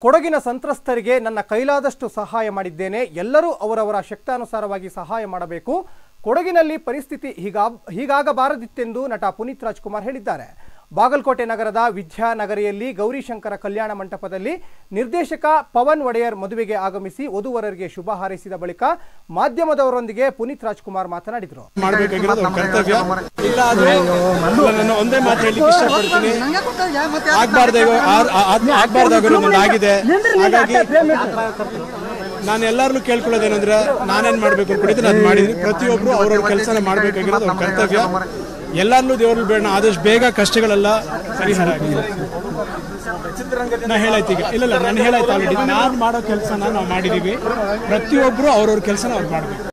ಕೊಡಗಿನ ಸಂತ್ರಸ್ತರಿಗೆ ನನ್ನ ಕೈಲಾದಷ್ಟು ಸಹಾಯ ಮಾಡಿದ್ದೇನೆ. ಎಲ್ಲರೂ ಅವರವರ ಶಕ್ತಾನುಸಾರವಾಗಿ ಸಹಾಯ ಮಾಡಬೇಕು. ಕೊಡಗಿನಲ್ಲಿ ಪರಿಸ್ಥಿತಿ ಹೀಗಾಗಬಾರದಿತ್ತೆಂದು ನಟ ಪುನೀತ್ ರಾಜ್ಕುಮಾರ್ ಹೇಳಿದ್ದಾರೆ. ಬಾಗಲಕೋಟೆ ನಗರದ ವಿದ್ಯಾನಗರಿಯಲ್ಲಿ ಗೌರಿಶಂಕರ ಕಲ್ಯಾಣ ಮಂಟಪದಲ್ಲಿ ನಿರ್ದೇಶಕ ಪವನ್ ಒಡೆಯರ್ ಮದುವೆಗೆ ಆಗಮಿಸಿ ವಧುವರರಿಗೆ ಶುಭ ಹಾರೈಸಿದ ಬಳಿಕ ಮಾಧ್ಯಮದವರೊಂದಿಗೆ ಪುನೀತ್ ರಾಜ್ಕುಮಾರ್ ಮಾತನಾಡಿದರು. ನಾನು ಎಲ್ಲರೂ ಕೇಳ್ಕೊಳ್ಳೋದೇನಂದ್ರೆ ನಾನೇನ್ ಮಾಡ್ಬೇಕು ಅನ್ಕೊಂಡಿದ್ದೆ ನಾನು ಮಾಡಿದ್ದೀನಿ. ಪ್ರತಿಯೊಬ್ರು ಅವ್ರವ್ರ ಕೆಲಸನ ಮಾಡ್ಬೇಕಾಗಿರೋದು ಅವ್ರ ಕರ್ತವ್ಯ. ಎಲ್ಲರನ್ನೂ ದೇವ್ರಲ್ಲಿ ಬೇಡ, ಆದಷ್ಟು ಬೇಗ ಕಷ್ಟಗಳೆಲ್ಲ ಪರಿಹಾರ ಆಗಿದೆ. ನಾ ಹೇಳಾಯ್ತು ಈಗ ಇಲ್ಲ ನಾನು ಹೇಳಾಯ್ತು ಆಲ್ರೆಡಿ. ನಾನು ಮಾಡೋ ಕೆಲಸನ ನಾವು ಮಾಡಿದೀವಿ. ಪ್ರತಿಯೊಬ್ರು ಅವ್ರವ್ರ ಕೆಲಸನ ಅವ್ರು ಮಾಡ್ಬೇಕು.